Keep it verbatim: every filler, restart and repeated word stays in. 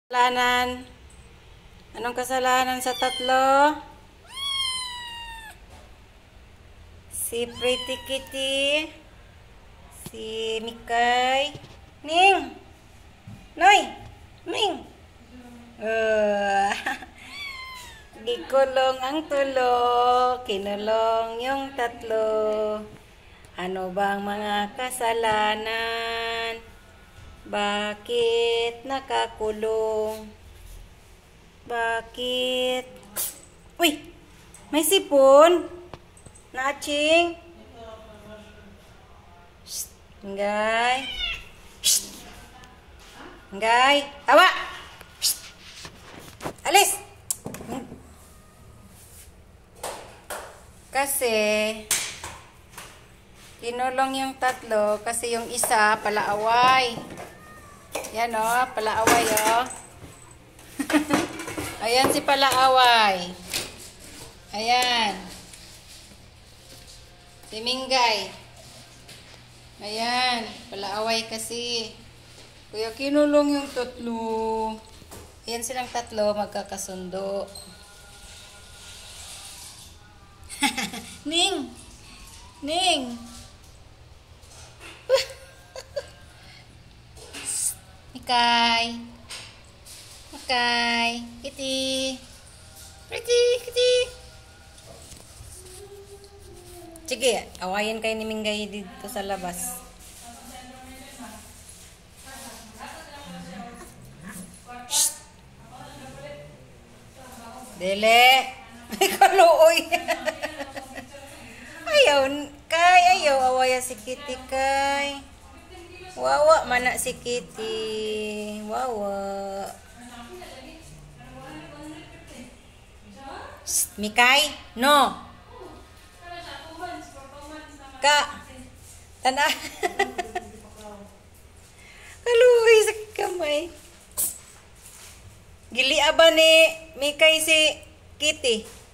Kasalanan. Anong kasalanan sa tatlo? Si Pretty Kitty, si Mikay, Ning, Noy, Ming. Uh, Gikulong ang tulo, kinulong yung tatlo. Ano bang mga kasalanan? Bakit nakakulong? Bakit? Uy! May sipon! Naching! Shhh! Ngay! Shhh! Ngay! Tawa! Shhh! Alis! Kasi kinulong yung tatlo kasi yung isa palaaway. Yan o, oh, palaaway o. Oh. Ayan si palaaway. Ayan. Si Mingay. Ayan, palaaway kasi. Kaya kinulong yung tatlo. Ayan silang tatlo, magkakasundo. Ning! Ning! Mikay! Mikay! Kitty! Pretty! Kitty! Sige, awayan kayo ni Mingay dito sa labas. Shhh! Dele! Ay, kaluoy! Ayaw, kay, ayaw, awaya si Kitty, kay. Wawa, mana si Kitty. Wawa. Shhh, Mikay, no. Ka, tana. Kaluoy sa kamay. Gili ba ni Mikay si Kitty?